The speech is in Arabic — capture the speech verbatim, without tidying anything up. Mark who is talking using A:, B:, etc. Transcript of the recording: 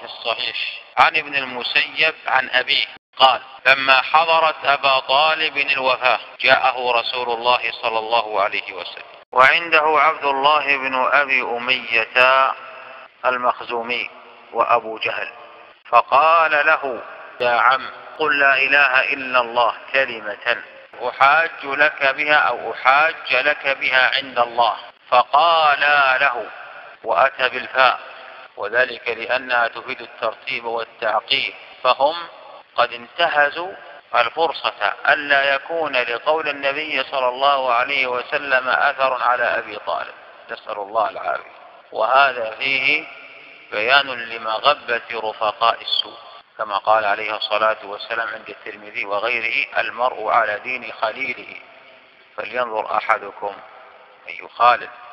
A: في الصحيح عن ابن المسيب عن أبيه قال: لما حضرت أبا طالب الوفاة جاءه رسول الله صلى الله عليه وسلم وعنده عبد الله بن أبي أمية المخزومي وأبو جهل، فقال له: يا عم، قل لا إله إلا الله كلمة أحاج لك بها أو أحاج لك بها عند الله. فقال له، وأتى بالفاء، وذلك لأنها تفيد الترتيب والتعقيب، فهم قد انتهزوا الفرصة ألا يكون لقول النبي صلى الله عليه وسلم أثر على أبي طالب، نسأل الله العافية. وهذا فيه بيان لمغبة رفقاء السوء، كما قال عليه الصلاة والسلام عند الترمذي وغيره: المرء على دين خليله، فلينظر أحدكم أن يخالل.